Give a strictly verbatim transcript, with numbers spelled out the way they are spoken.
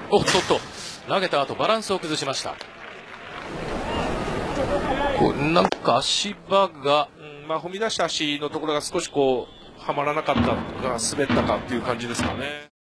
おっとっと、投げた後バランスを崩しました。こうなんか足場が、 うん、まあ踏み出した足のところが少しこうはまらなかったか滑ったかっていう感じですかね。